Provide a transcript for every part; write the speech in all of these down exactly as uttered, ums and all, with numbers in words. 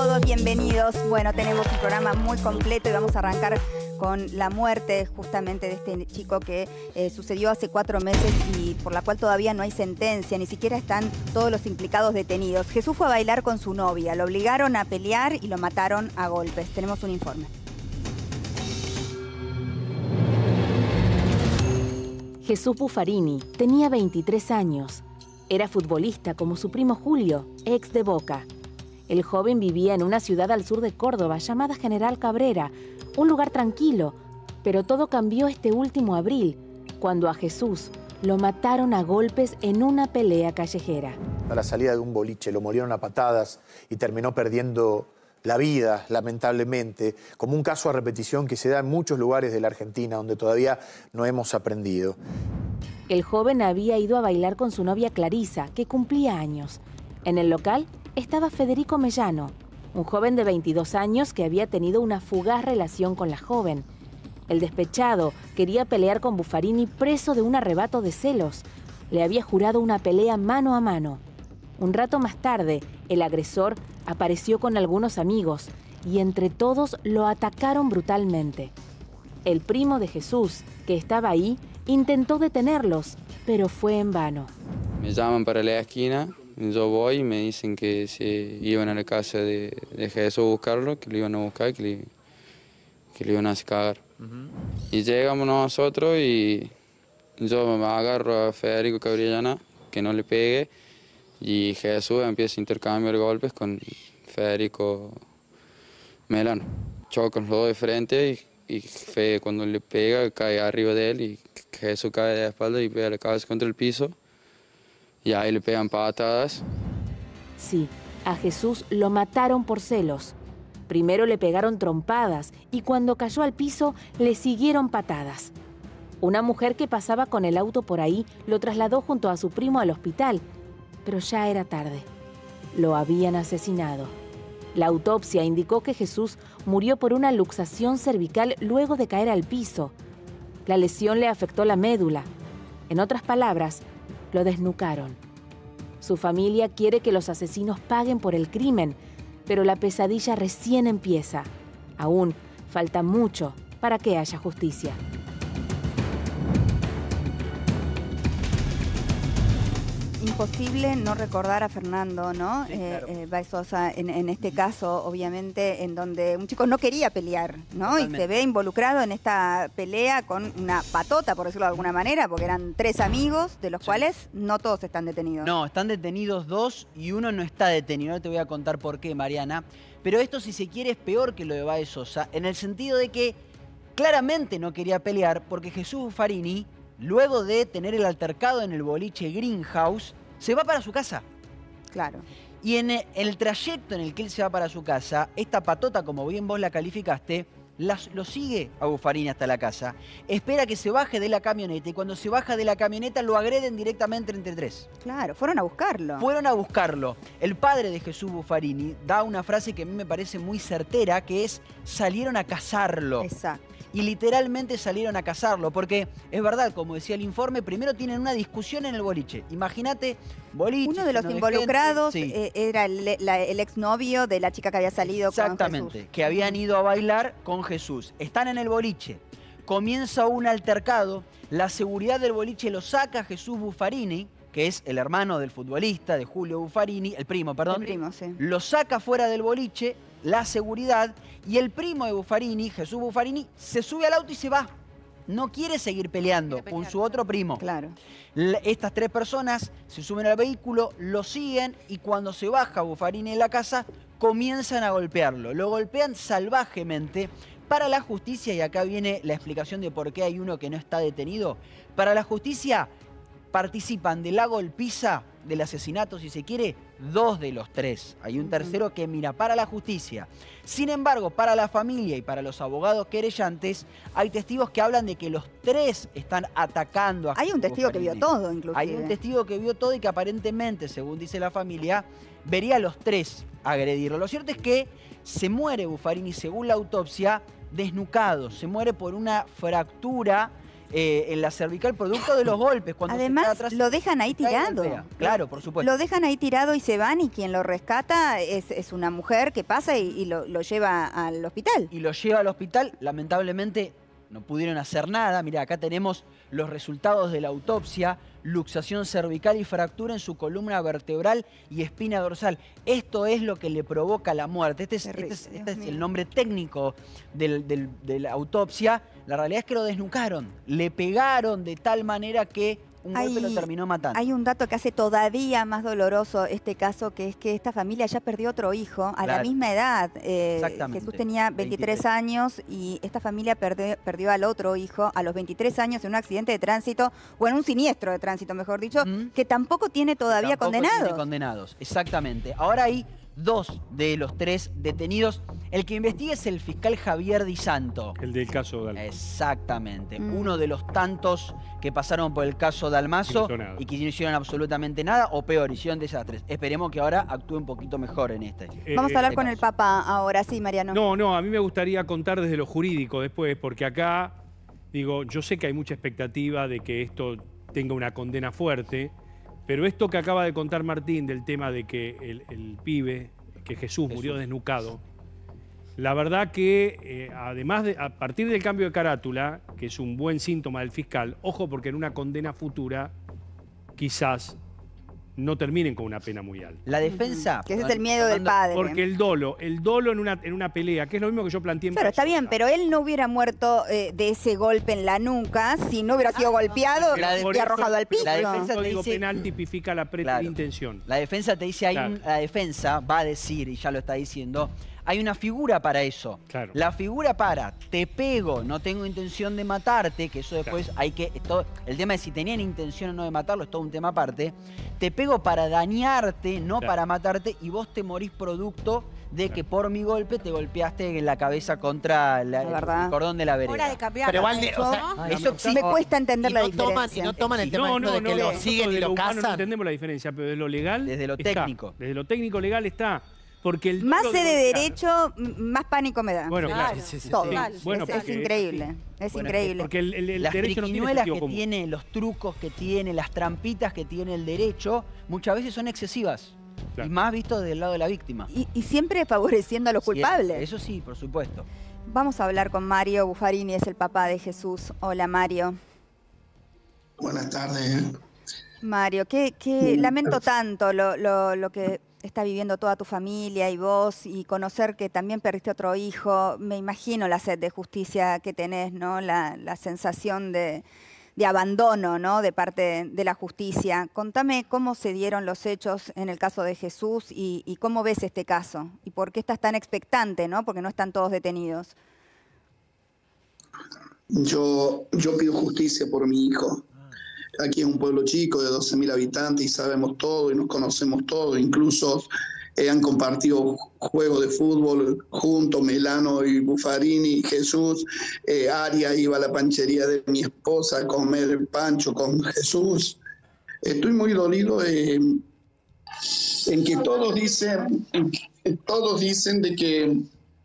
todos, bienvenidos. Bueno, tenemos un programa muy completo y vamos a arrancar con la muerte justamente de este chico que eh, sucedió hace cuatro meses y por la cual todavía no hay sentencia, ni siquiera están todos los implicados detenidos. Jesús fue a bailar con su novia, lo obligaron a pelear y lo mataron a golpes. Tenemos un informe. Jesús Buffarini tenía veintitrés años. Era futbolista como su primo Julio, ex de Boca. El joven vivía en una ciudad al sur de Córdoba llamada General Cabrera, un lugar tranquilo, pero todo cambió este último abril, cuando a Jesús lo mataron a golpes en una pelea callejera. A la salida de un boliche lo molieron a patadas y terminó perdiendo la vida, lamentablemente, como un caso a repetición que se da en muchos lugares de la Argentina donde todavía no hemos aprendido. El joven había ido a bailar con su novia Clarisa, que cumplía años. En el local estaba Federico Mellano, un joven de veintidós años que había tenido una fugaz relación con la joven. El despechado quería pelear con Buffarini preso de un arrebato de celos. Le había jurado una pelea mano a mano. Un rato más tarde, el agresor apareció con algunos amigos y entre todos lo atacaron brutalmente. El primo de Jesús, que estaba ahí, intentó detenerlos, pero fue en vano. Me llaman para la esquina, yo voy y me dicen que se iban a la casa de, de Jesús a buscarlo, que lo iban a buscar, que le, que le iban a hacer cagar. Uh-huh. Y llegamos nosotros y yo me agarro a Federico Cabrillana, que no le pegue, y Jesús empieza a intercambiar golpes con Federico Mellano. Chocan los dos de frente y, y Fede cuando le pega cae arriba de él y Jesús cae de espalda y pega la cabeza contra el piso. Y ahí le pegan patadas. Sí, a Jesús lo mataron por celos. Primero le pegaron trompadas y cuando cayó al piso le siguieron patadas. Una mujer que pasaba con el auto por ahí lo trasladó junto a su primo al hospital, pero ya era tarde. Lo habían asesinado. La autopsia indicó que Jesús murió por una luxación cervical luego de caer al piso. La lesión le afectó la médula. En otras palabras, lo desnucaron. Su familia quiere que los asesinos paguen por el crimen, pero la pesadilla recién empieza. Aún falta mucho para que haya justicia. Imposible no recordar a Fernando, ¿no? Sí, eh, claro. eh, Baizosa, en, en este caso, obviamente, en donde un chico no quería pelear, ¿no? Totalmente. Y se ve involucrado en esta pelea con una patota, por decirlo de alguna manera, porque eran tres amigos, de los Sí. cuales no todos están detenidos. No, están detenidos dos y uno no está detenido. Ahora te voy a contar por qué, Mariana. Pero esto, si se quiere, es peor que lo de Baez Sosa, en el sentido de que claramente no quería pelear porque Jesús Buffarini, luego de tener el altercado en el boliche Greenhouse, se va para su casa. Claro. Y en el trayecto en el que él se va para su casa, esta patota, como bien vos la calificaste, las- lo sigue a Buffarini hasta la casa, espera que se baje de la camioneta y cuando se baja de la camioneta lo agreden directamente entre tres. Claro, fueron a buscarlo. Fueron a buscarlo. El padre de Jesús Buffarini da una frase que a mí me parece muy certera, que es: salieron a cazarlo. Exacto. Y literalmente salieron a cazarlo, porque es verdad, como decía el informe, primero tienen una discusión en el boliche. Imagínate, boliche. Uno de los lleno involucrados gente. Sí. eh, era el, la- el exnovio de la chica que había salido con Exactamente, Jesús. que habían ido a bailar con Jesús. Están en el boliche, comienza un altercado, la seguridad del boliche lo saca a Jesús Buffarini, que es el hermano del futbolista, de Julio Buffarini, el primo, perdón. El primo, sí. Lo saca fuera del boliche, la seguridad, y el primo de Buffarini, Jesús Buffarini, se sube al auto y se va. No quiere seguir peleando Quiere con pelear, su otro primo. Claro. L- Estas tres personas se suben al vehículo, lo siguen y cuando se baja Buffarini de la casa, comienzan a golpearlo. Lo golpean salvajemente. Para la justicia, y acá viene la explicación de por qué hay uno que no está detenido, para la justicia participan de la golpiza, del asesinato, si se quiere, dos de los tres. Hay un tercero que mira para la justicia. Sin embargo, para la familia y para los abogados querellantes, hay testigos que hablan de que los tres están atacando a Hay un Jesús testigo que vio Buffarini. todo, inclusive. Hay un testigo que vio todo y que aparentemente, según dice la familia, vería a los tres agredirlo. Lo cierto es que se muere Buffarini, según la autopsia, desnucado. Se muere por una fractura eh, en la cervical producto de los golpes. Cuando Además, se atrás, lo dejan ahí tirado. Claro, por supuesto. Lo dejan ahí tirado y se van, y quien lo rescata es, es una mujer que pasa y, y lo, lo lleva al hospital. Y lo lleva al hospital, lamentablemente no pudieron hacer nada. Mira, acá tenemos los resultados de la autopsia: luxación cervical y fractura en su columna vertebral y espina dorsal. Esto es lo que le provoca la muerte. Este es, este es, este es el nombre técnico del, del, de la autopsia. La realidad es que lo desnucaron, le pegaron de tal manera que un hay, golpe lo terminó matando. Hay un dato que hace todavía más doloroso este caso, que es que esta familia ya perdió otro hijo a Claro. la misma edad. Eh, Exactamente. Jesús tenía veintitrés, veintitrés años y esta familia perdió, perdió al otro hijo a los veintitrés años en un accidente de tránsito, o en un siniestro de tránsito, mejor dicho, ¿Mm? que tampoco tiene todavía Tampoco condenados. tiene condenados, exactamente. Ahora hay dos de los tres detenidos. El que investiga es el fiscal Javier Di Santo. El del caso Dalmaso. Exactamente. Mm. Uno de los tantos que pasaron por el caso Dalmaso y que no hicieron absolutamente nada, o peor, hicieron desastres. Esperemos que ahora actúe un poquito mejor en este. Eh, Vamos a hablar este con caso. el Papa ahora, sí, Mariano. No, no, a mí me gustaría contar desde lo jurídico después, porque acá, digo, yo sé que hay mucha expectativa de que esto tenga una condena fuerte, pero esto que acaba de contar Martín del tema de que el, el pibe, que Jesús, Jesús murió desnucado, la verdad que eh, además de, a partir del cambio de carátula, que es un buen síntoma del fiscal, ojo porque en una condena futura quizás no terminen con una pena muy alta. La defensa... Que ese es el miedo del padre. Porque el dolo, el dolo en una, en una pelea, que es lo mismo que yo planteé en Claro, está Pasosa. bien, pero él no hubiera muerto eh, de ese golpe en la nuca si no hubiera sido golpeado La y de- arrojado al piso. La El defensa te Código dice- Penal tipifica la preterintención. La defensa te dice, hay Claro. un- la defensa va a decir, y ya lo está diciendo, hay una figura para eso. Claro. La figura para, te pego, no tengo intención de matarte, que eso después hay que... Esto, el tema es si tenían intención o no de matarlo, es todo un tema aparte. Te pego para dañarte, no Claro. para matarte, y vos te morís producto de que por mi golpe te golpeaste en la cabeza contra la- La verdad. el cordón de la vereda. Hora de cambiar. Pero igual, de- eso. o sea, Ah, Eso no, me no, cuesta entender y la no toman, y diferencia. no toman el tema No, esto no, de no, que no, lo nosotros siguen y de lo humano no cazan. entendemos la diferencia, pero de lo legal Desde lo está. técnico. Desde lo técnico legal está. Porque el Más dolo sé de golpear- derecho, m- más pánico me da. Bueno, claro. Claro. Sí, sí, Todo. sí. Total. Bueno, es, es porque- increíble, es Bueno, increíble. Porque el, el- el Las derecho no tiene triquiñuelas sentido que común. tiene, los trucos que tiene, las trampitas que tiene el derecho, muchas veces son excesivas. Claro. Y más visto del lado de la víctima. Y, y siempre favoreciendo a los culpables. Siempre. Eso sí, por supuesto. Vamos a hablar con Mario Buffarini, es el papá de Jesús. Hola, Mario. Buenas tardes. Mario, que, que lamento tanto lo, lo, lo que está viviendo toda tu familia y vos, y conocer que también perdiste otro hijo. Me imagino la sed de justicia que tenés, ¿no? La, la sensación de, de abandono, ¿no? De parte de la justicia. Contame cómo se dieron los hechos en el caso de Jesús y, y cómo ves este caso. Y por qué estás tan expectante, ¿no? Porque no están todos detenidos. Yo, yo pido justicia por mi hijo. Aquí es un pueblo chico de doce mil habitantes y sabemos todo y nos conocemos todo. Incluso eh, han compartido juegos de fútbol juntos, Melano y Buffarini, Jesús. Eh, Aria iba a la panchería de mi esposa a comer el pancho con Jesús. Estoy muy dolido eh, en que todos dicen, en que todos dicen de que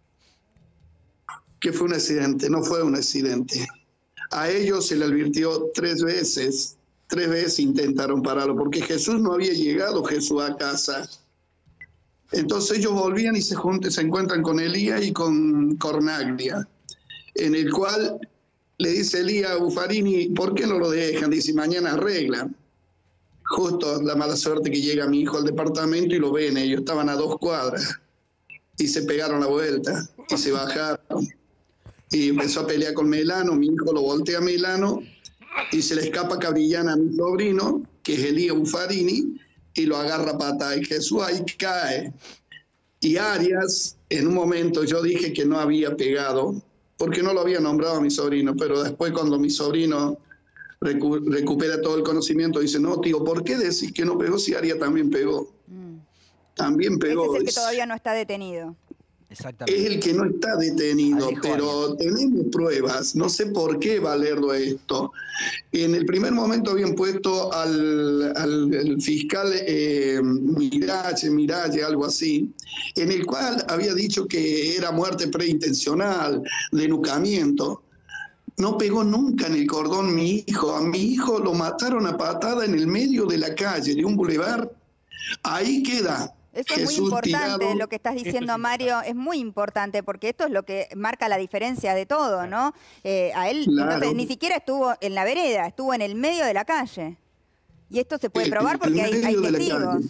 que fue un accidente. No fue un accidente. A ellos se le advirtió tres veces, tres veces intentaron pararlo, porque Jesús no había llegado Jesús a casa. Entonces ellos volvían y se, juntan, se encuentran con Elías y con Cornaglia, en el cual le dice Elías a Buffarini, ¿por qué no lo dejan? Dice, mañana arreglan. Justo la mala suerte que llega mi hijo al departamento y lo ven, ellos estaban a dos cuadras y se pegaron la vuelta y se bajaron. Y empezó a pelear con Melano, mi hijo lo voltea a Melano y se le escapa Cabrillana a mi sobrino, que es Elías Buffarini, y lo agarra a patada y Jesús ahí cae. Y Arias, en un momento yo dije que no había pegado, porque no lo había nombrado a mi sobrino, pero después cuando mi sobrino recu recupera todo el conocimiento, dice, no, tío, ¿por qué decís que no pegó si Arias también pegó? Mm. También pegó. Ese es el que todavía no está detenido. Exactamente. Es el que no está detenido, Alejo pero Arias. tenemos pruebas. No sé por qué valerlo esto. En el primer momento habían puesto al, al, al fiscal eh, Miralle, Miralle, algo así, en el cual había dicho que era muerte preintencional, denucamiento. no pegó nunca en el cordón mi hijo. A mi hijo lo mataron a patada en el medio de la calle, de un bulevar. Ahí queda. Eso es muy Jesús importante, tirado. lo que estás diciendo, Mario, es muy importante, porque esto es lo que marca la diferencia de todo, ¿no? Eh, a él, Claro. entonces, ni siquiera estuvo en la vereda, estuvo en el medio de la calle. Y esto se puede En probar el porque hay, hay medio de la testigos. calle.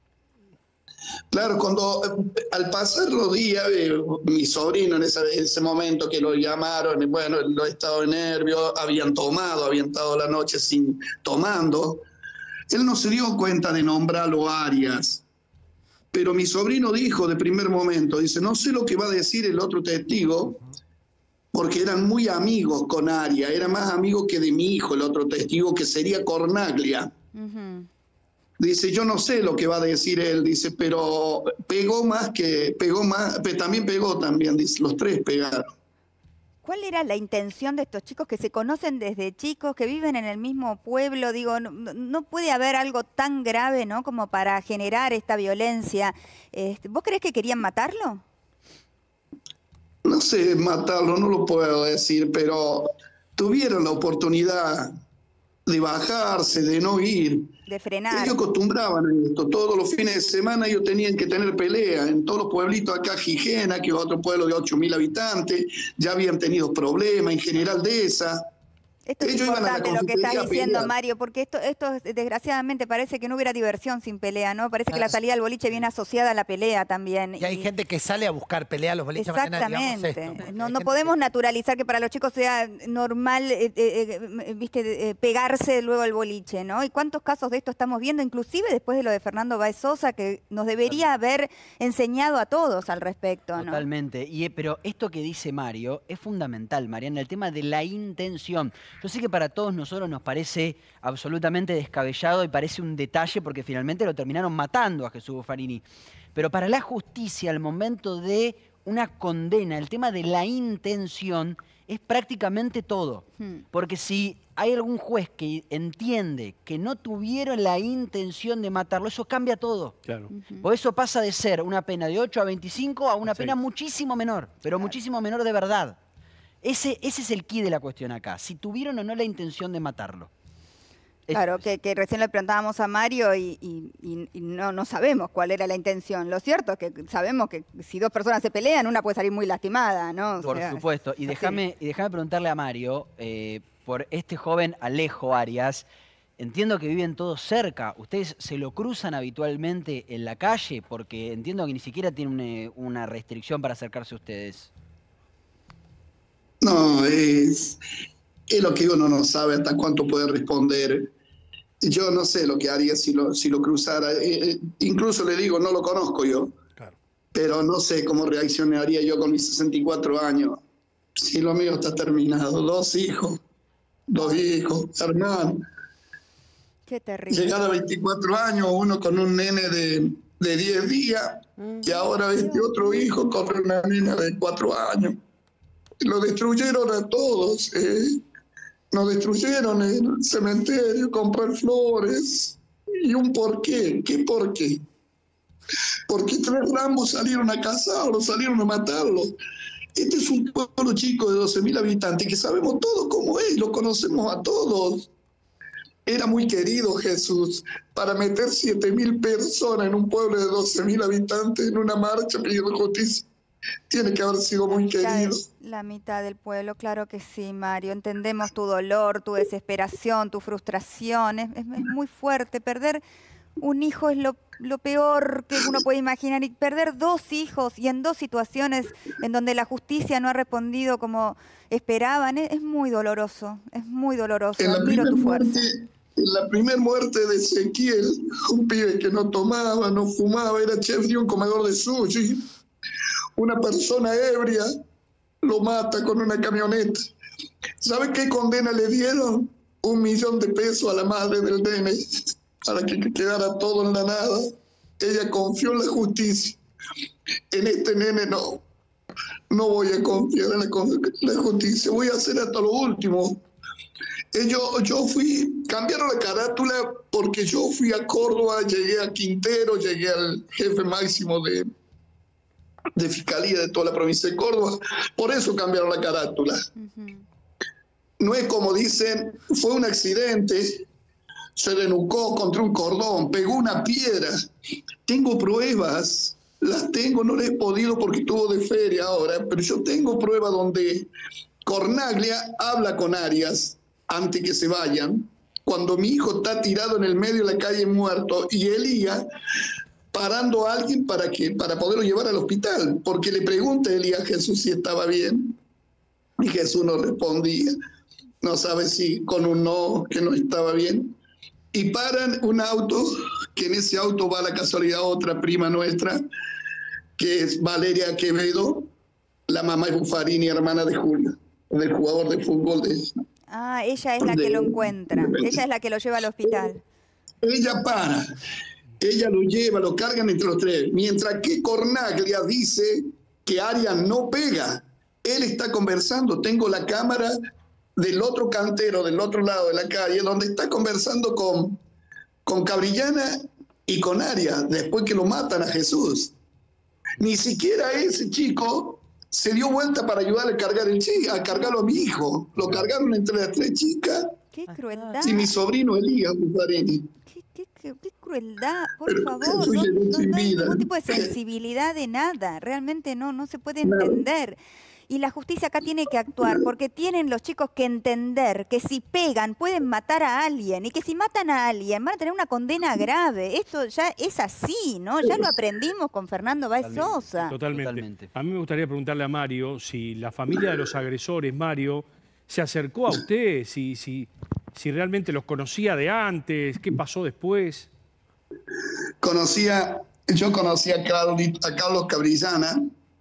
Claro, cuando eh, al pasar los días, eh, mi sobrino en ese, en ese momento que lo llamaron, y bueno, lo estaba de nervios, habían tomado, habían estado la noche sin tomando, él no se dio cuenta de nombrarlo Arias. Pero mi sobrino dijo de primer momento, dice, no sé lo que va a decir el otro testigo, porque eran muy amigos con Arias, era más amigo que de mi hijo, el otro testigo, que sería Cornaglia. Uh-huh. Dice, yo no sé lo que va a decir él, dice, pero pegó más que, pegó más, pero también pegó también, dice, los tres pegaron. ¿Cuál era la intención de estos chicos que se conocen desde chicos, que viven en el mismo pueblo? Digo, no, no puede haber algo tan grave, ¿no?, como para generar esta violencia. Este, ¿Vos creés que querían matarlo? No sé, matarlo, no lo puedo decir, pero tuvieron la oportunidad de bajarse, de no ir. De frenar. Ellos acostumbraban a esto. Todos los fines de semana ellos tenían que tener pelea. En todos los pueblitos acá, Gijena, que es otro pueblo de ocho mil habitantes, ya habían tenido problemas, en General Dehesa. Esto es Ellos iban a la importante lo que estás confitería a diciendo, pelear. Mario, porque esto, esto desgraciadamente parece que no hubiera diversión sin pelea, ¿no? Parece que la salida al boliche viene asociada a la pelea también. Y hay y... gente que sale a buscar pelea a los boliches. Mañana, digamos, Exactamente. esto. No, Hay no gente podemos que- naturalizar que para los chicos sea normal, eh, eh, eh, viste, eh, pegarse luego al boliche, ¿no? ¿Y cuántos casos de esto estamos viendo? Inclusive después de lo de Fernando Báez Sosa, que nos debería haber enseñado a todos al respecto, ¿no? Totalmente. Y, eh, pero esto que dice Mario es fundamental, Mariana, el tema de la intención. Yo sé que para todos nosotros nos parece absolutamente descabellado y parece un detalle porque finalmente lo terminaron matando a Jesús Buffarini. Pero para la justicia, al momento de una condena, el tema de la intención es prácticamente todo. Hmm. Porque si hay algún juez que entiende que no tuvieron la intención de matarlo, eso cambia todo. Claro. Por eso pasa de ser una pena de ocho a veinticinco a una Sí. pena muchísimo menor, pero muchísimo menor de verdad. Ese, ese es el key de la cuestión acá, si tuvieron o no la intención de matarlo. Es- Claro, que, que recién le preguntábamos a Mario y, y- y- y no, no sabemos cuál era la intención. Lo cierto es que sabemos que si dos personas se pelean, una puede salir muy lastimada, ¿no? O Por sea, supuesto. Y así. déjame y déjame preguntarle a Mario, eh, por este joven Alejo Arias, entiendo que viven todos cerca. ¿Ustedes se lo cruzan habitualmente en la calle? Porque entiendo que ni siquiera tiene una, una restricción para acercarse a ustedes. No, es, es lo que uno no sabe hasta cuánto puede responder. Yo no sé lo que haría si lo, si lo cruzara. Eh, eh, incluso le digo, no lo conozco yo. Claro. Pero no sé cómo reaccionaría yo con mis sesenta y cuatro años. Si lo mío está terminado. Dos hijos, dos hijos, hermano. Qué terrible. Llegar a veinticuatro años, uno con un nene de, de diez días, y ahora este otro hijo con una nena de cuatro años. Lo destruyeron a todos. Eh. Nos destruyeron el cementerio, comprar flores. ¿Y un por qué? ¿Qué por qué? Porque tres Rambos salieron a cazarlo, salieron a matarlo. Este es un pueblo chico de doce mil habitantes que sabemos todo cómo es, lo conocemos a todos. Era muy querido Jesús para meter siete mil personas en un pueblo de doce mil habitantes en una marcha pidiendo justicia. Tiene que haber sido muy mitad querido. del- la mitad del pueblo, claro que sí, Mario. Entendemos tu dolor, tu desesperación, tu frustración. Es, es- es muy fuerte. Perder un hijo es lo, lo peor que uno puede imaginar. Y perder dos hijos y en dos situaciones en donde la justicia no ha respondido como esperaban, es, es muy doloroso. Es muy doloroso. En la Admiro primera tu fuerza. muerte, en la primer muerte de Ezequiel, un pibe que no tomaba, no fumaba, era chef de un comedor de sushi. Una persona ebria lo mata con una camioneta. ¿Sabe qué condena le dieron? Un millón de pesos a la madre del nene para que quedara todo en la nada. Ella confió en la justicia. En este nene no. No voy a confiar en la, la justicia. Voy a hacer hasta lo último. Eh, Yo, yo fui, cambiaron la carátula porque yo fui a Córdoba, llegué a Quintero, llegué al jefe máximo de, de fiscalía de toda la provincia de Córdoba. Por eso cambiaron la carátula. Ujú. no es como dicen, fue un accidente, se denucó contra un cordón, pegó una piedra. Tengo pruebas, las tengo, no las he podido porque estuvo de feria ahora, pero yo tengo pruebas donde Cornaglia habla con Arias antes que se vayan, cuando mi hijo está tirado en el medio de la calle muerto, y Elías parando a alguien para, que, para poderlo llevar al hospital, porque le pregunta a Elías a Jesús si estaba bien, y Jesús no respondía, no sabe si con un no, que no estaba bien, y paran un auto, que en ese auto va a la casualidad otra prima nuestra, que es Valeria Quevedo, la mamá de Buffarini, hermana de Julio, del jugador de fútbol de... Ah, ella es la de, que lo encuentra, ella es la que lo lleva al hospital. Ella para, ella lo lleva, lo cargan entre los tres, mientras que Cornaglia dice que Arias no pega. Él está conversando, tengo la cámara del otro cantero, del otro lado de la calle, donde está conversando con, con Cabrillana y con Arias, después que lo matan a Jesús. Ni siquiera ese chico se dio vuelta para ayudarle a cargar el chico, a cargarlo a mi hijo. Lo cargaron entre las tres chicas. ¡Qué crueldad! Y mi sobrino Elías Buffarini. ¿Qué, qué, qué, qué crueldad! Por Pero favor, no, no, no hay ningún tipo de sensibilidad de nada. Realmente no, no se puede entender. Y la justicia acá tiene que actuar, porque tienen los chicos que entender que si pegan pueden matar a alguien, y que si matan a alguien van a tener una condena grave. Esto ya es así, ¿no? Ya lo aprendimos con Fernando Báez Sosa. Totalmente. Totalmente. A mí me gustaría preguntarle a Mario si la familia de los agresores, Mario, se acercó a usted, si, si, si realmente los conocía de antes, qué pasó después. Conocía, yo conocía a Carlos, a Carlos Cabrillana,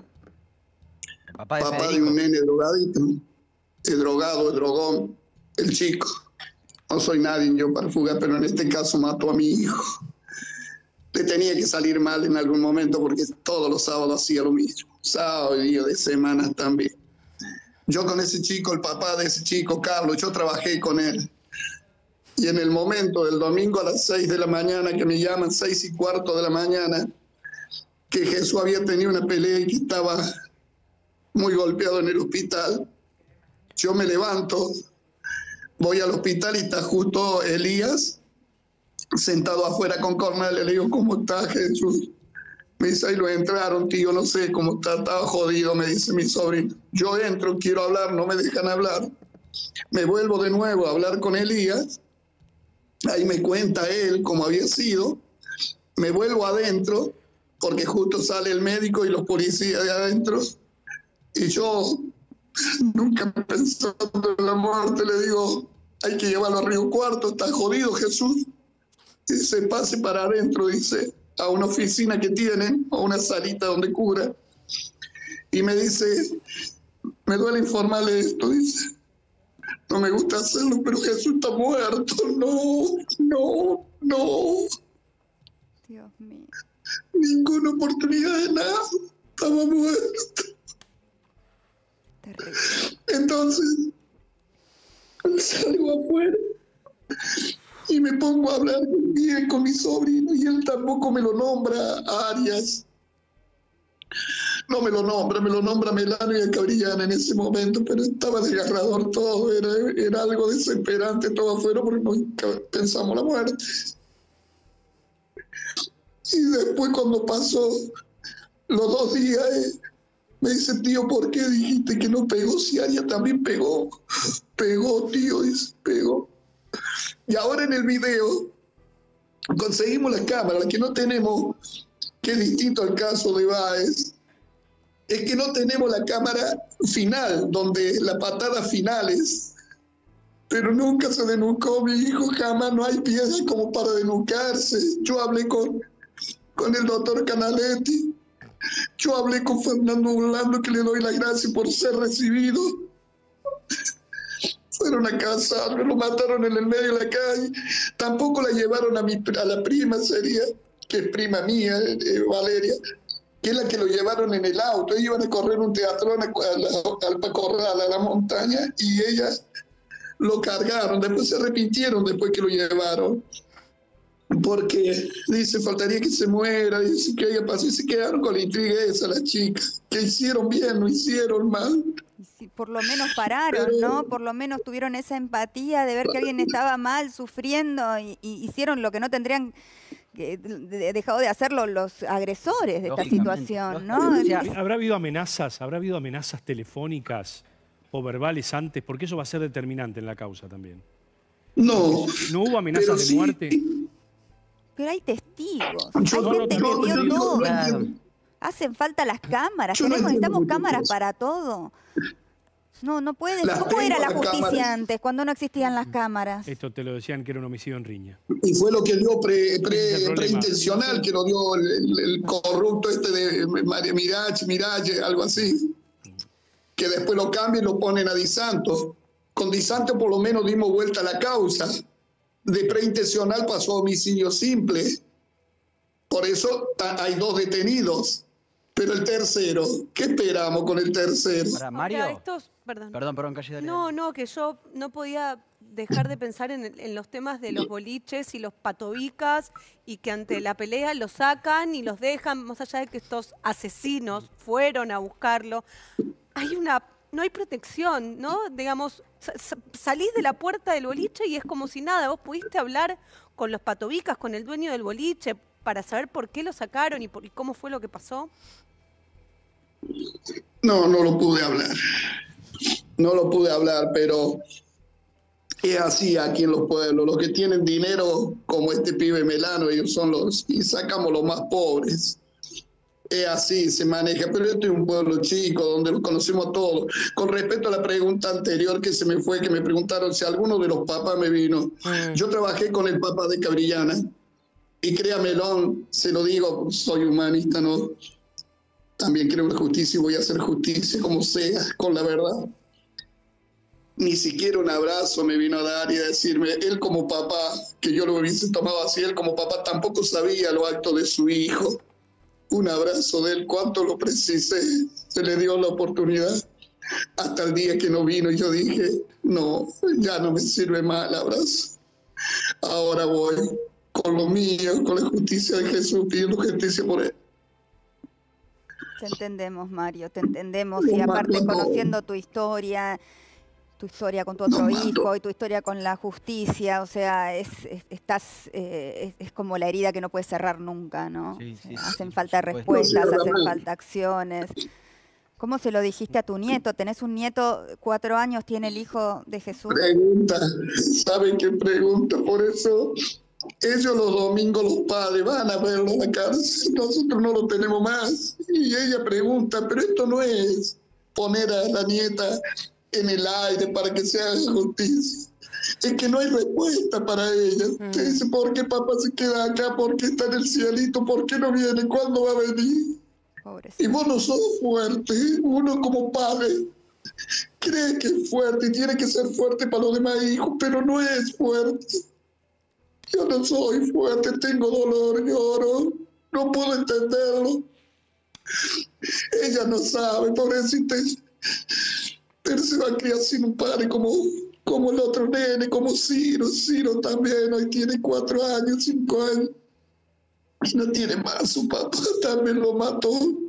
Papá de, papá de un nene drogadito, el drogado, el drogón, el chico. No soy nadie yo para fugar, pero en este caso mató a mi hijo. Le tenía que salir mal en algún momento porque todos los sábados hacía lo mismo. Sábado y día de semanas también. Yo con ese chico, el papá de ese chico, Carlos, yo trabajé con él. Y en el momento del domingo a las seis de la mañana, que me llaman, seis y cuarto de la mañana, que Jesús había tenido una pelea y que estaba muy golpeado en el hospital, yo me levanto, voy al hospital y está justo Elías sentado afuera con Cornaglia. Le digo, ¿cómo está Jesús? Me dice, ahí lo entraron, tío, no sé cómo está, estaba jodido, me dice mi sobrino. Yo entro, quiero hablar, no me dejan hablar. Me vuelvo de nuevo a hablar con Elías, ahí me cuenta él cómo había sido, me vuelvo adentro, porque justo sale el médico y los policías de adentro, y yo, nunca pensando en la muerte, le digo, hay que llevarlo a Río Cuarto, está jodido Jesús. Y se pase para adentro, dice, a una oficina que tienen, a una salita donde cura. Y me dice, me duele informarle esto, dice, no me gusta hacerlo, pero Jesús está muerto. No, no, no. Dios mío. Ninguna oportunidad de nada, estaba muerto. Terrible. Entonces, salgo afuera y me pongo a hablar bien con mi sobrino, y él tampoco me lo nombra a Arias. No me lo nombra, me lo nombra Melano y a Cabrillana en ese momento, pero estaba desgarrador todo, era, era algo desesperante todo afuera porque no pensamos la muerte. Y después cuando pasó los dos días, eh, me dice, tío, ¿por qué dijiste que no pegó? Si Arias también pegó. Pegó, tío, dice, pegó. Y ahora en el video conseguimos las cámaras, la que no tenemos, que es distinto al caso de Báez, es que no tenemos la cámara final, donde las patadas finales, pero nunca se denuncó mi hijo, jamás, no hay pieza como para denunciarse. Yo hablé con, con el doctor Canaletti, yo hablé con Fernando Orlando, que le doy las gracias por ser recibido. Fueron a casarme, lo mataron en el medio de la calle. Tampoco la llevaron a, mi, a la prima, sería, que es prima mía, eh, Valeria, que es la que lo llevaron en el auto. Ellos iban a correr un teatrón a, a la, al corral, a la montaña, y ellas lo cargaron. Después se arrepintieron después que lo llevaron, porque dice, faltaría que se muera, dice que ella pasó, y se quedaron con la intriga esa las chicas, que hicieron bien, no hicieron mal. si por lo menos pararon, Pero- ¿no? Por lo menos tuvieron esa empatía de ver que alguien estaba mal, sufriendo, y, y hicieron lo que no tendrían que- de- dejado de hacerlo los agresores de esta Lógicamente, situación, ¿no? lógicamente. O sea, ¿Habrá habido amenazas? ¿Habrá habido amenazas telefónicas o verbales antes? Porque eso va a ser determinante en la causa también. No. ¿No hubo amenazas pero de sí- muerte? Pero hay testigos, Yo- hay no, gente no, que no, vio no, todo. Claro. Hacen falta las cámaras, Yo no tenemos, entiendo necesitamos muchas cámaras cosas. para todo. No, no puede. Las ¿Cómo era tengo, la las justicia cámaras. antes, cuando no existían las cámaras? Esto te lo decían que era un homicidio en riña. Y fue lo que dio pre, Ese es el pre, problema. preintencional, que lo dio el, el- el corrupto este de María Mirage, Mirage, algo así. Que después lo cambian y lo ponen a Di Santo. Con Di Santo por lo menos dimos vuelta a la causa. De preintencional pasó a homicidio simple. Por eso ta- hay dos detenidos. Pero el tercero, ¿qué esperamos con el tercero? Para Mario. Ahora, estos, perdón. Perdón, perdón, calle, dale. No, no, que yo no podía dejar de pensar en, el- en los temas de los boliches y los patobicas y que ante la pelea los sacan y los dejan, más allá de que estos asesinos fueron a buscarlo. Hay una, no hay protección, ¿no? Digamos, sa- sa- salís de la puerta del boliche y es como si nada. Vos pudiste hablar con los patobicas, con el dueño del boliche, para saber por qué lo sacaron y, por- y cómo fue lo que pasó. No, no lo pude hablar. No lo pude hablar, pero es así aquí en los pueblos. Los que tienen dinero, como este pibe Melano, ellos son los, y sacamos los más pobres. Es así, se maneja. Pero esto es un pueblo chico, donde los conocemos todos. Con respecto a la pregunta anterior que se me fue, que me preguntaron si alguno de los papas me vino. Yo trabajé con el Papa de Cabrillana. Y créamelo, se lo digo, soy humanista, ¿no? También creo en la justicia y voy a hacer justicia como sea, con la verdad. Ni siquiera un abrazo me vino a dar y a decirme, él como papá, que yo lo hubiese tomado así, él como papá tampoco sabía los actos de su hijo. Un abrazo de él, cuánto lo precisé, se le dio la oportunidad. Hasta el día que no vino yo dije, no, ya no me sirve más el abrazo. Ahora voy con lo mío, con la justicia de Jesús, pidiendo justicia por él. Te entendemos, Mario, te entendemos. Y aparte, conociendo tu historia, tu historia con tu otro hijo y tu historia con la justicia, o sea, es, es- estás, eh, es, es como la herida que no puedes cerrar nunca, ¿no? Sí, O sea, sí, sí, hacen por falta supuesto. respuestas, No cierra hacen mal. falta acciones. ¿Cómo se lo dijiste a tu nieto? ¿Tenés un nieto, cuatro años, tiene el hijo de Jesús? Pregunta, ¿saben qué pregunta? Por eso ellos los domingos, los padres, van a verlo a la cárcel, nosotros no lo tenemos más. Y ella pregunta, pero esto no es poner a la nieta en el aire para que se haga justicia. Es que no hay respuesta para ella. Te dice, ¿por qué papá se queda acá? ¿Por qué está en el cielito? ¿Por qué no viene? ¿Cuándo va a venir? Y Pobrecito. vos no sos fuerte, uno como padre cree que es fuerte y tiene que ser fuerte para los demás hijos, pero no es fuerte. Yo no soy fuerte, tengo dolor, lloro, no puedo entenderlo. Ella no sabe, pobrecita, pero se va a criar sin un padre como, como el otro nene, como Ciro. Ciro también hoy tiene cuatro años, cinco años. Y no tiene más, su papá también lo mató.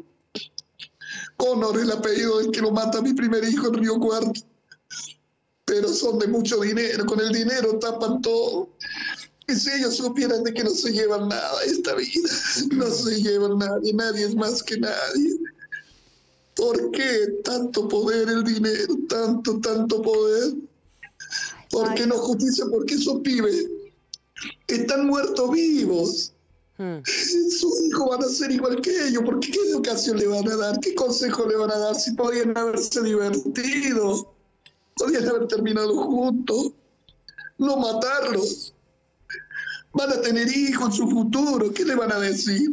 Connor, el apellido del que lo mata a mi primer hijo en Río Cuarto. Pero son de mucho dinero, con el dinero tapan todo. Y si ellos supieran de que no se llevan nada esta vida, no se llevan nadie, nadie es más que nadie. ¿Por qué tanto poder el dinero, tanto, tanto poder? ¿Por qué no justicia? Porque esos pibes están muertos vivos. Sus hijos van a ser igual que ellos, porque ¿qué educación le van a dar? ¿Qué consejo le van a dar? Si podían haberse divertido, podían haber terminado juntos, no matarlos. Van a tener hijos en su futuro, ¿qué le van a decir?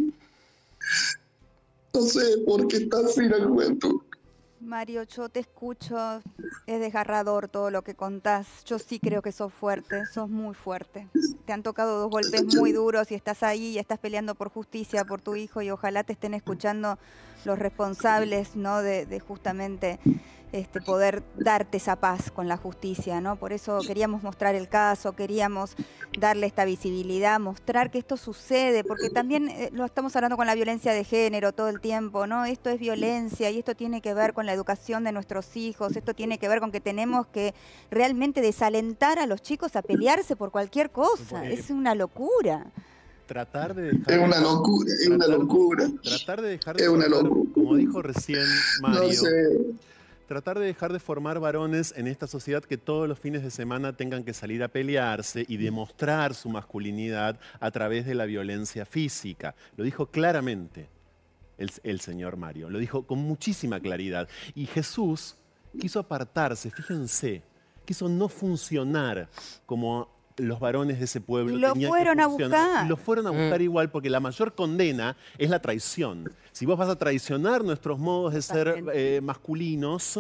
No sé por qué está así la juventud. Mario, yo te escucho, es desgarrador todo lo que contás. Yo sí creo que sos fuerte, sos muy fuerte. Te han tocado dos golpes muy duros y estás ahí y estás peleando por justicia, por tu hijo, y ojalá te estén escuchando los responsables, ¿no? de, de justamente este, poder darte esa paz con la justicia, ¿no? Por eso queríamos mostrar el caso, queríamos darle esta visibilidad, mostrar que esto sucede, porque también eh, lo estamos hablando con la violencia de género todo el tiempo, ¿no? Esto es violencia y esto tiene que ver con la educación de nuestros hijos, esto tiene que ver con que tenemos que realmente desalentar a los chicos a pelearse por cualquier cosa. Es una locura. Tratar de dejar es una locura, es una locura. Tratar de dejar de es una formar, locura. como dijo recién Mario, no sé. tratar de dejar de formar varones en esta sociedad que todos los fines de semana tengan que salir a pelearse y demostrar su masculinidad a través de la violencia física. Lo dijo claramente el, el señor Mario, lo dijo con muchísima claridad. Y Jesús quiso apartarse, fíjense, quiso no funcionar como los varones de ese pueblo. Y lo fueron a buscar. Y lo fueron a buscar mm. igual, porque la mayor condena es la traición. Si vos vas a traicionar nuestros modos de ser eh, masculinos,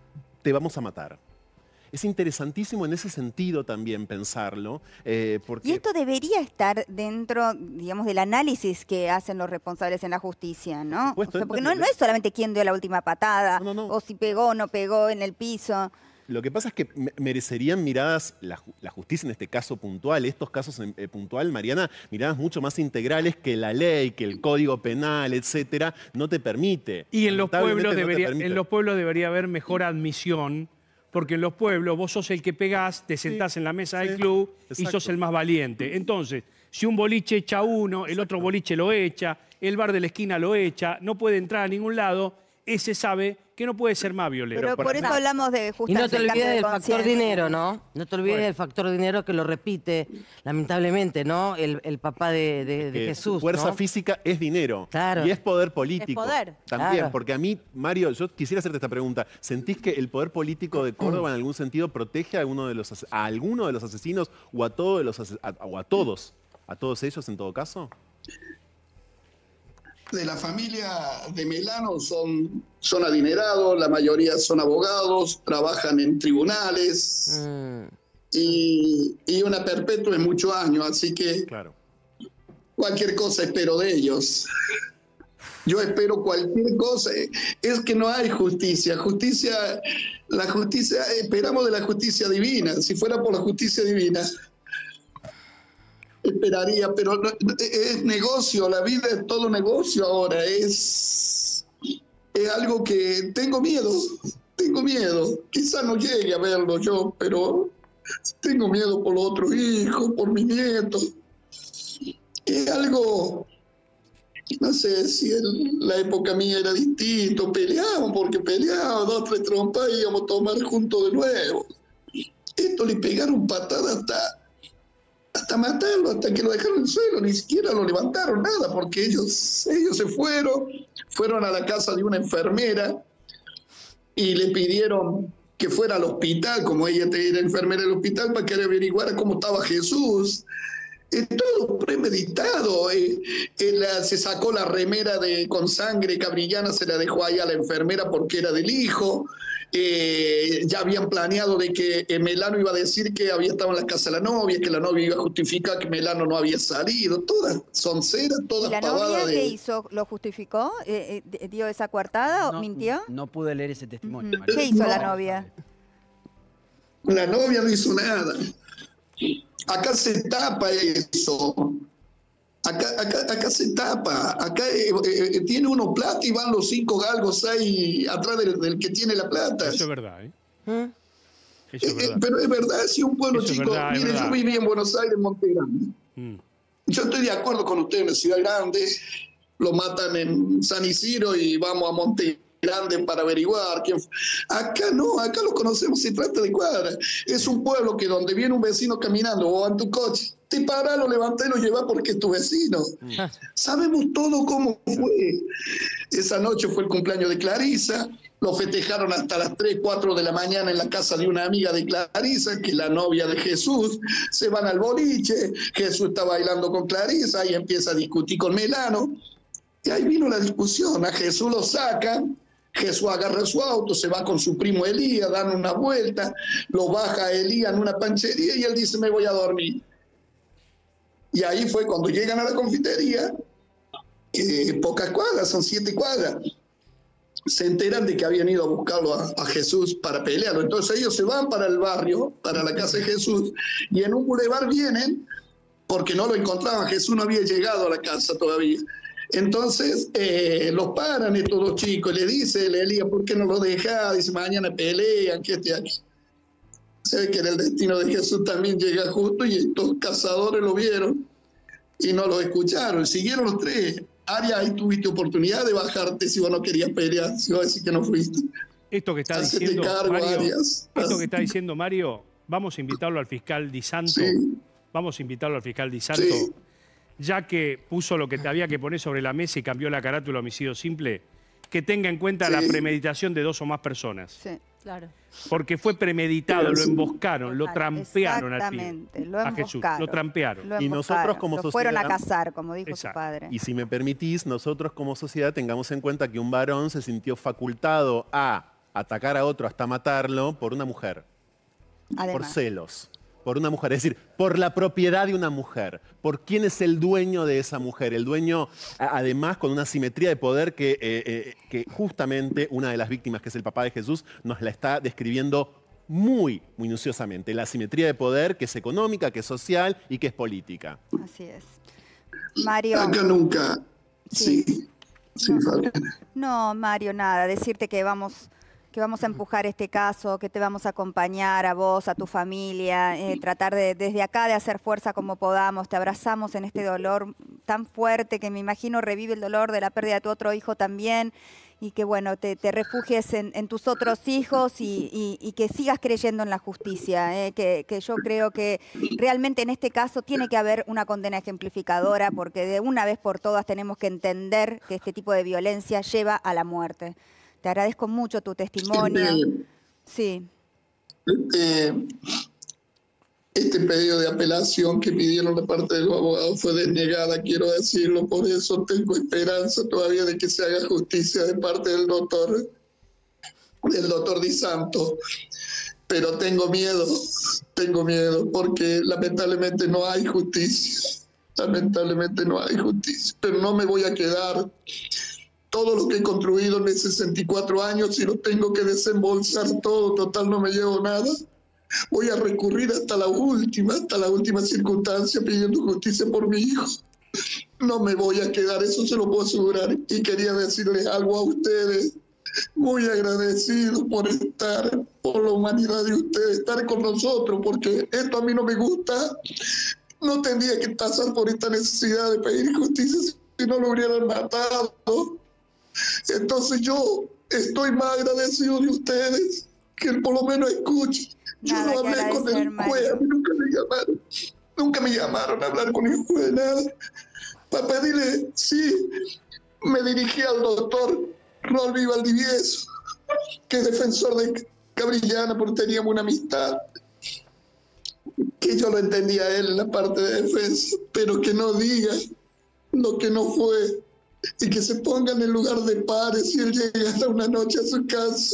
te vamos a matar. Es interesantísimo en ese sentido también pensarlo. Eh, porque... Y esto debería estar dentro, digamos, del análisis que hacen los responsables en la justicia, ¿no? Supuesto, o sea, porque no, no es solamente quién dio la última patada, no, no, no. o si pegó o no pegó en el piso. Lo que pasa es que merecerían miradas, la, la justicia en este caso puntual, estos casos en, eh, puntual, Mariana, miradas mucho más integrales que la ley, que el código penal, etcétera, no te permite. Y en los, pueblos no debería, permite. en los pueblos debería haber mejor admisión, porque en los pueblos vos sos el que pegás, te sentás sí, en la mesa sí, del club exacto. y sos el más valiente. Entonces, si un boliche echa a uno, el otro boliche lo echa, el bar de la esquina lo echa, no puede entrar a ningún lado, ese sabe que no puede ser más violento. Pero por, por eso no. hablamos de justamente. Y no te olvides del factor dinero, ¿no? No te olvides bueno. del factor dinero que lo repite, lamentablemente, ¿no? El, el papá de, de, de Jesús. Fuerza ¿no? física es dinero. Claro. Y es poder político. Es poder. También, claro. porque a mí, Mario, yo quisiera hacerte esta pregunta. ¿Sentís que el poder político de Córdoba en algún sentido protege a alguno de los, a alguno de los asesinos o a, todos de los, a, o a todos? ¿A todos ellos en todo caso? De la familia de Melano son, son adinerados, la mayoría son abogados, trabajan en tribunales mm. y, y una perpetua en muchos años, así que claro. cualquier cosa espero de ellos. Yo espero cualquier cosa. Es que no hay justicia. Justicia, la justicia, esperamos de la justicia divina. Si fuera por la justicia divina, esperaría, pero no, es negocio, la vida es todo negocio ahora, es, es algo que tengo miedo, tengo miedo, quizás no llegue a verlo yo, pero tengo miedo por los otros hijos, por mi nieto, es algo, no sé si en la época mía era distinto, peleábamos porque peleábamos, dos, tres trompas y íbamos a tomar juntos de nuevo, esto le pegaron patadas hasta hasta matarlo, hasta que lo dejaron en el suelo, ni siquiera lo levantaron, nada, porque ellos, ellos se fueron, fueron a la casa de una enfermera y le pidieron que fuera al hospital, como ella era enfermera del hospital, para que le averiguara cómo estaba Jesús. Es todo premeditado. Eh, él, se sacó la remera de, con sangre cabrillana, se la dejó ahí a la enfermera porque era del hijo. Eh, ya habían planeado de que eh, Melano iba a decir que había estado en la casa de la novia, que la novia iba a justificar que Melano no había salido, todas sonceras, todas pavadas. ¿Y la novia de... qué hizo? ¿Lo justificó? Eh, eh, ¿Dio esa coartada o no, mintió? No pude leer ese testimonio. Uh-huh. ¿Qué hizo no. la novia? La novia no hizo nada. Acá se tapa eso. Acá, acá, acá se tapa, acá eh, eh, tiene uno plata y van los cinco galgos ahí atrás del, del que tiene la plata. Eso es verdad, ¿eh? ¿Eh? Eso es verdad. Eh, pero es verdad, si un pueblo Eso chico, verdad, mire, yo viví en Buenos Aires, en Monte Grande. Mm. Yo estoy de acuerdo con usted en la ciudad grande, lo matan en San Isidro y vamos a Monte Grande para averiguar quién fue. Acá no, acá lo conocemos, se trata de cuadra. Es un pueblo que donde viene un vecino caminando o en tu coche, te parás, lo levantás y lo llevas porque es tu vecino. Sabemos todo cómo fue. Esa noche fue el cumpleaños de Clarisa, lo festejaron hasta las tres, cuatro de la mañana en la casa de una amiga de Clarisa, que es la novia de Jesús. Se van al boliche, Jesús está bailando con Clarisa y empieza a discutir con Melano. Y ahí vino la discusión, a Jesús lo sacan, Jesús agarra su auto, se va con su primo Elías, dan una vuelta, lo baja a Elías en una panchería y él dice, me voy a dormir. Y ahí fue cuando llegan a la confitería, eh, pocas cuadras, son siete cuadras, se enteran de que habían ido a buscarlo a, a Jesús para pelearlo. Entonces ellos se van para el barrio, para la casa de Jesús, y en un bulevar vienen porque no lo encontraban. Jesús no había llegado a la casa todavía. Entonces eh, los paran estos dos chicos y le dice Elías, ¿por qué no lo dejas? Dice, mañana pelean, que esté aquí. Se ve que en el destino de Jesús también llega justo y estos cazadores lo vieron y no lo escucharon. Siguieron los tres. Arias, ahí tuviste oportunidad de bajarte si vos no querías pelear, si vos decís que no fuiste. Esto que está Hacete diciendo cargo, Mario, Arias. esto que está diciendo Mario, vamos a invitarlo al fiscal Di Santo. Sí. Vamos a invitarlo al fiscal Di Santo. Sí. Ya que puso lo que te había que poner sobre la mesa y cambió la carátula homicidio simple, que tenga en cuenta Sí. la premeditación de dos o más personas. Sí. Claro. Porque fue premeditado, lo Sí. emboscaron, lo trampearon al pibe. Exactamente, lo A Jesús, emboscaron. lo trampearon. Lo Y nosotros emboscaron, como lo fueron a sociedad- cazar, como dijo Exacto. su padre. Y si me permitís, nosotros como sociedad tengamos en cuenta que un varón se sintió facultado a atacar a otro hasta matarlo por una mujer, por Además. celos, por una mujer, es decir, por la propiedad de una mujer, por quién es el dueño de esa mujer, el dueño a- además con una simetría de poder que, eh, eh, que justamente una de las víctimas, que es el papá de Jesús, nos la está describiendo muy minuciosamente, la simetría de poder que es económica, que es social y que es política. Así es. Mario. Acá nunca. Sí. Sí, sí, Fabiana. No, Mario, nada, decirte que vamos, que vamos a empujar este caso, que te vamos a acompañar a vos, a tu familia, eh, tratar de desde acá de hacer fuerza como podamos. Te abrazamos en este dolor tan fuerte que me imagino revive el dolor de la pérdida de tu otro hijo también. Y que bueno, te, te refugies en, en tus otros hijos y, y- y que sigas creyendo en la justicia, eh, que, que yo creo que realmente en este caso tiene que haber una condena ejemplificadora, porque de una vez por todas tenemos que entender que este tipo de violencia lleva a la muerte. Te agradezco mucho tu testimonio. Este, Sí, eh, este pedido de apelación que pidieron de parte de los abogados fue denegada, quiero decirlo, por eso tengo esperanza todavía de que se haga justicia de parte del doctor, del doctor Di Santo, pero tengo miedo, tengo miedo, porque lamentablemente no hay justicia, lamentablemente no hay justicia, pero no me voy a quedar. Todo lo que he construido en esos sesenta y cuatro años, si lo tengo que desembolsar todo, total no me llevo nada. Voy a recurrir hasta la última, hasta la última circunstancia pidiendo justicia por mi hijo. No me voy a quedar, eso se lo puedo asegurar. Y quería decirles algo a ustedes, muy agradecido por estar, por la humanidad de ustedes, estar con nosotros, porque esto a mí no me gusta. No tendría que pasar por esta necesidad de pedir justicia si no lo hubieran matado. Entonces yo estoy más agradecido de ustedes, que por lo menos escuchen. Yo Nada no que hablé con agradecer, el juez, a mí nunca me llamaron, nunca me llamaron a hablar con el juez, nada. Para pedirle, sí, me dirigí al doctor Rolvi Valdivieso, que es defensor de Cabrillana, porque teníamos una amistad, que yo lo entendía a él en la parte de defensa, pero que no diga lo que no fue, y que se ponga en el lugar de pares si él llegara una noche a su casa.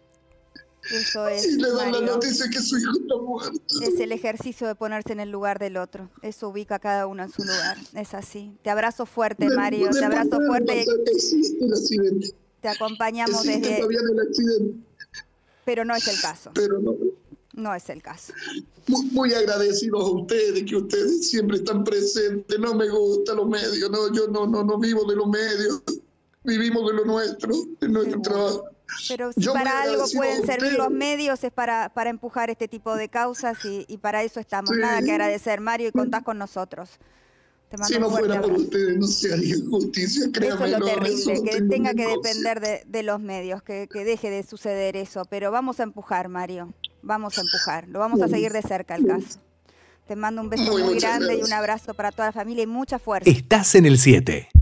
eso es, Y le dan la Mario. noticia que su hijo está muerto. Es el ejercicio de ponerse en el lugar del otro. Eso ubica a cada uno en su lugar. Es así. Te abrazo fuerte, Mario. Te abrazo fuerte. Existe el accidente. Te acompañamos Existe desde... todavía el accidente, Pero no es el caso. pero no. No es el caso. Muy, muy agradecidos a ustedes, que ustedes siempre están presentes. No me gustan los medios, no, yo no, no, no vivo de los medios. Vivimos de lo nuestro, de nuestro Seguro. trabajo. Pero si Yo muy para algo agradecido pueden a servir ustedes. los medios es para, para empujar este tipo de causas y, y para eso estamos. Sí. Nada que agradecer, Mario, y contás con nosotros. Te mando Si un no fuerte fuera por abrazo. ustedes, no se haría justicia, Eso créanme. es lo no, terrible, eso no que tengo tenga que negocio. depender de, de los medios, que, que deje de suceder eso. Pero vamos a empujar, Mario. Vamos a empujar. Lo vamos a seguir de cerca el caso. Te mando un beso Muy, muy muchas grande y gracias. un abrazo para toda la familia y mucha fuerza. Estás en el siete.